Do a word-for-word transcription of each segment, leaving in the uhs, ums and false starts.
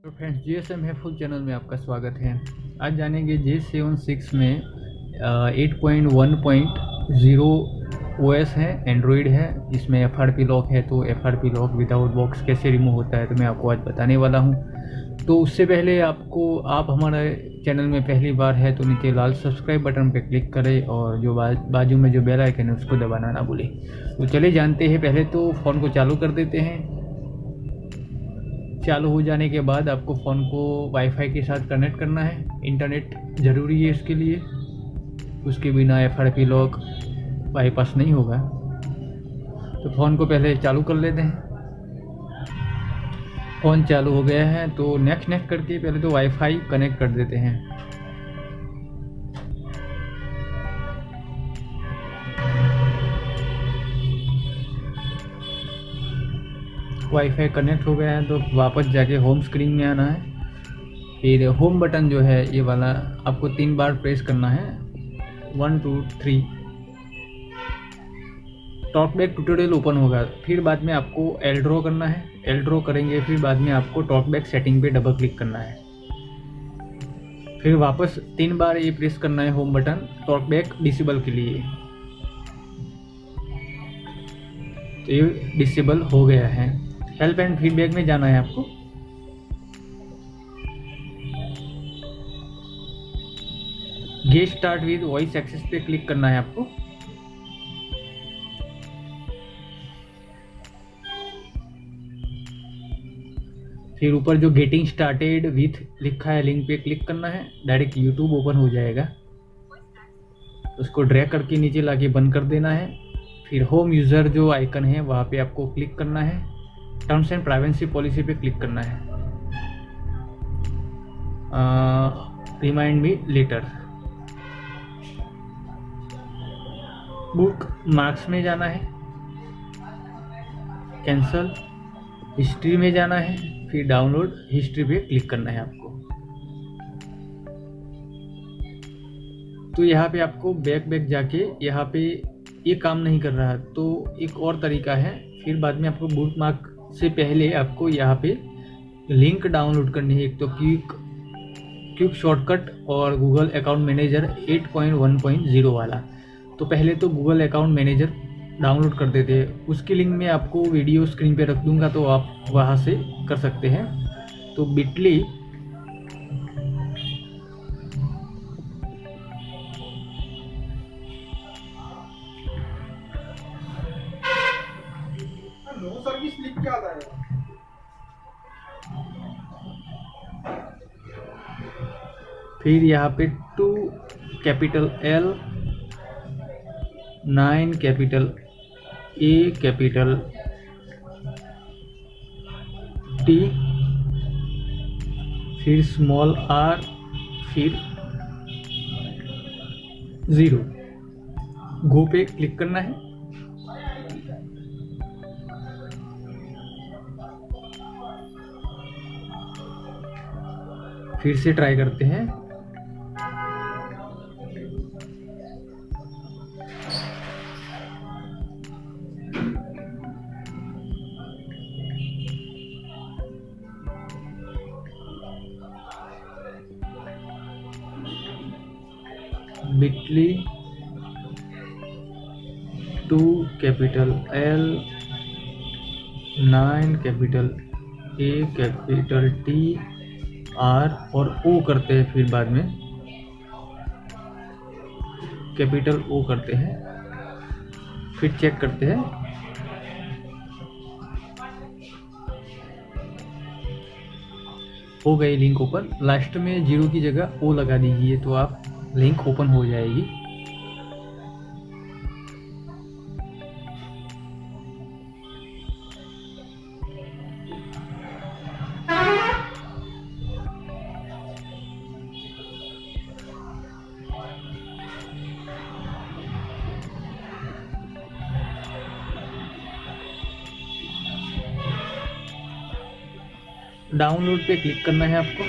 तो friends, G S M helpful channel में आपका स्वागत है। आज जानेंगे जे सेवन सिक्स में eight point one point zero O S है, एंड्रॉयड है, जिसमें एफ आर पी लॉक है। तो F R P lock without box कैसे रिमूव होता है तो मैं आपको आज बताने वाला हूं। तो उससे पहले आपको आप हमारे चैनल में पहली बार है तो नीचे लाल सब्सक्राइब बटन पर क्लिक करें और जो बाजू में जो बेल आइकन है उसको दबाना ना भूलें। तो चले जानते हैं। पहले तो फ़ोन को चालू कर देते हैं। चालू हो जाने के बाद आपको फ़ोन को वाईफाई के साथ कनेक्ट करना है। इंटरनेट ज़रूरी है इसके लिए, उसके बिना F R P lock bypass नहीं होगा। तो फ़ोन को पहले चालू कर लेते हैं। फ़ोन चालू हो गया है तो नेक्स्ट नेक्स्ट करके पहले तो वाईफाई कनेक्ट कर देते हैं। वाईफाई कनेक्ट हो गया है तो वापस जाके होम स्क्रीन में आना है। फिर होम बटन जो है ये वाला आपको तीन बार प्रेस करना है, one two three. TalkBack tutorial open होगा। फिर बाद में आपको एल ड्रॉ करना है, एल ड्रॉ करेंगे। फिर बाद में आपको टॉकबैक सेटिंग पे डबल क्लिक करना है। फिर वापस तीन बार ये प्रेस करना है होम बटन टॉकबैक डिसेबल के लिए। तो ये डिसेबल हो गया है। हेल्प एंड फीडबैक में जाना है आपको। Get start with voice access पे क्लिक करना है आपको। फिर ऊपर जो गेटिंग स्टार्टेड विथ लिखा है लिंक पे क्लिक करना है। डायरेक्ट यूट्यूब ओपन हो जाएगा। उसको ड्रैग करके नीचे लाके बंद कर देना है। फिर होम यूज़र जो आइकन है वहाँ पे आपको क्लिक करना है। टर्म्स एंड प्राइवेसी पॉलिसी पे क्लिक करना है। Remind me later. Bookmarks में जाना है। कैंसल। हिस्ट्री में जाना है। फिर डाउनलोड हिस्ट्री पे क्लिक करना है आपको। तो यहाँ पे आपको बैक बैक जाके यहाँ पे ये काम नहीं कर रहा तो एक और तरीका है। फिर बाद में आपको बुक मार्क से पहले आपको यहाँ पे लिंक डाउनलोड करनी है। एक तो क्विक क्विक शॉर्टकट और Google account manager eight point one point zero वाला। तो पहले तो गूगल अकाउंट मैनेजर डाउनलोड कर देते हैं। उसकी लिंक मैं आपको वीडियो स्क्रीन पे रख दूंगा तो आप वहाँ से कर सकते हैं। तो बिटली नो सर्विस लिख के आता है। फिर यहाँ पे two capital L, nine capital A, capital T, फिर स्मॉल आर, फिर ज़ीरो। गो पे क्लिक करना है। फिर से ट्राई करते हैं। Bitly two capital L, nine capital A, capital T, R और ओ करते हैं। फिर बाद में कैपिटल ओ करते हैं। फिर चेक करते हैं। हो गई लिंक ओपन। लास्ट में जीरो की जगह ओ लगा दीजिए तो आप लिंक ओपन हो जाएगी। डाउनलोड पे क्लिक करना है आपको।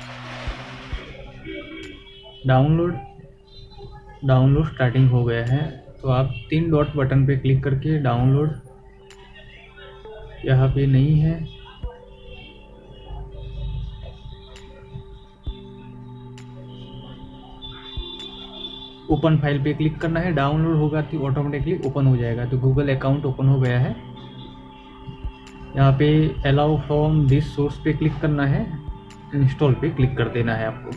डाउनलोड डाउनलोड स्टार्टिंग हो गया है तो आप तीन डॉट बटन पे क्लिक करके डाउनलोड यहाँ पे नहीं है ओपन फाइल पे क्लिक करना है, डाउनलोड होगा तो ऑटोमेटिकली ओपन हो जाएगा। तो गूगल अकाउंट ओपन हो गया है। यहाँ पे अलाउ फ्रॉम दिस सोर्स पे क्लिक करना है, इंस्टॉल पे क्लिक कर देना है आपको।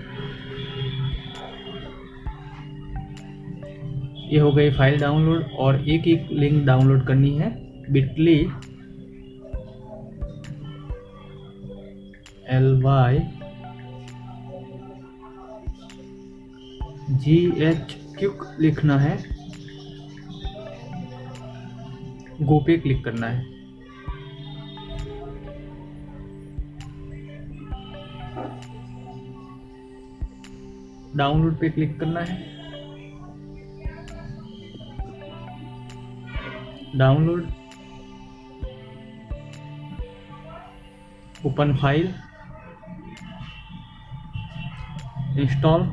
ये हो गई फाइल डाउनलोड। और एक एक लिंक डाउनलोड करनी है, Bitly L Y G H क्यूक लिखना है, गो पे क्लिक करना है। डाउनलोड पे क्लिक करना है, download, open file, install,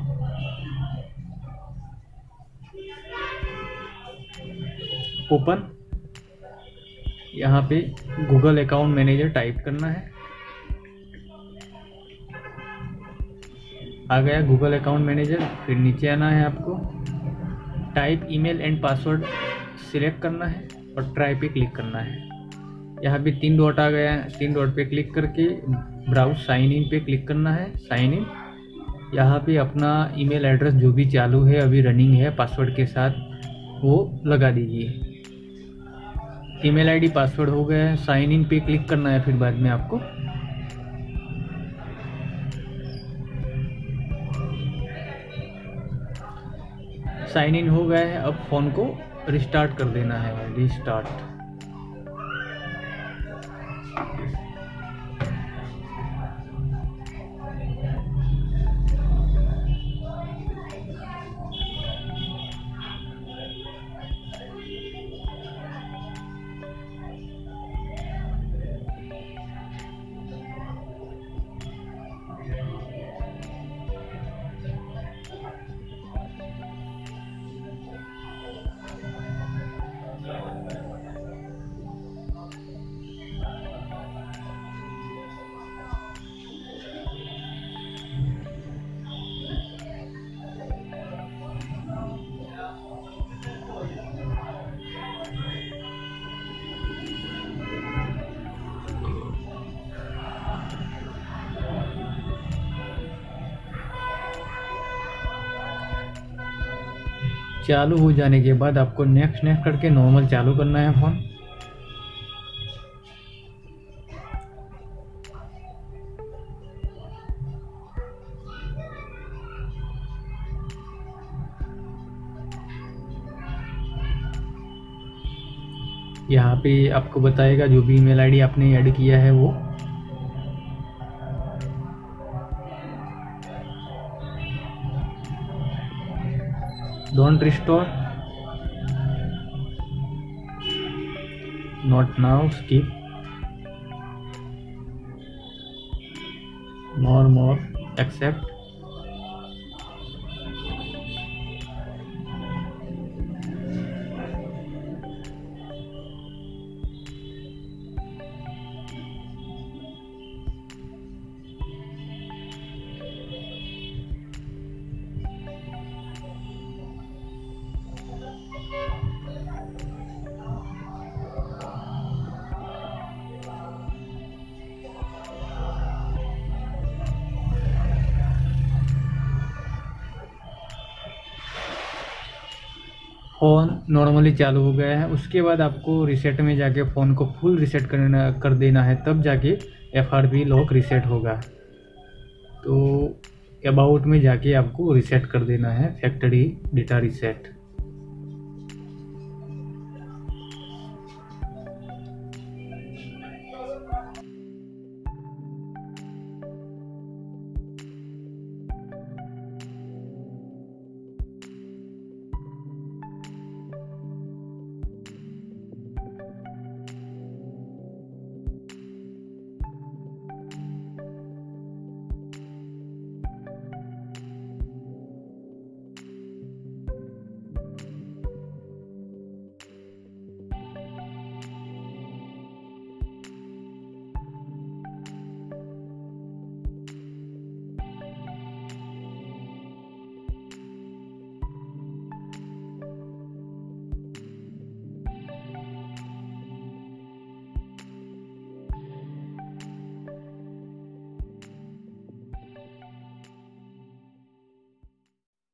open. यहाँ पे गूगल अकाउंट मैनेजर टाइप करना है, आ गया गूगल अकाउंट मैनेजर। फिर नीचे आना है आपको, type email and password select करना है और ट्राई पे क्लिक करना है। यहाँ पे तीन डॉट आ गया है, तीन डॉट पे क्लिक करके ब्राउज साइन इन पे क्लिक करना है, साइन इन। यहाँ पे अपना ईमेल एड्रेस जो भी चालू है, अभी रनिंग है पासवर्ड के साथ, वो लगा दीजिए। ईमेल आईडी पासवर्ड हो गया है, साइन इन पे क्लिक करना है फिर बाद में आपको। साइन इन हो गया है, अब फ़ोन को रिस्टार्ट कर देना है, रिस्टार्ट। चालू हो जाने के बाद आपको नेक्स्ट नेक्स्ट करके नॉर्मल चालू करना है फ़ोन। यहाँ पे आपको बताएगा जो भी ईमेल आईडी आपने ऐड किया है वो। Don't restore, not now, skip, more more, accept. Phone normally चालू हो गया है। उसके बाद आपको रीसेट में जाके फ़ोन को फुल रीसेट करना कर देना है, तब जाके F R P lock reset होगा। तो अबाउट में जाके आपको रीसेट कर देना है, फैक्ट्री डेटा रीसेट।